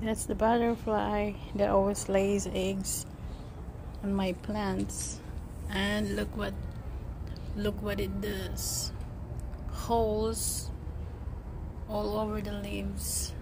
That's the butterfly that always lays eggs on my plants. And look what it does. Holes all over the leaves.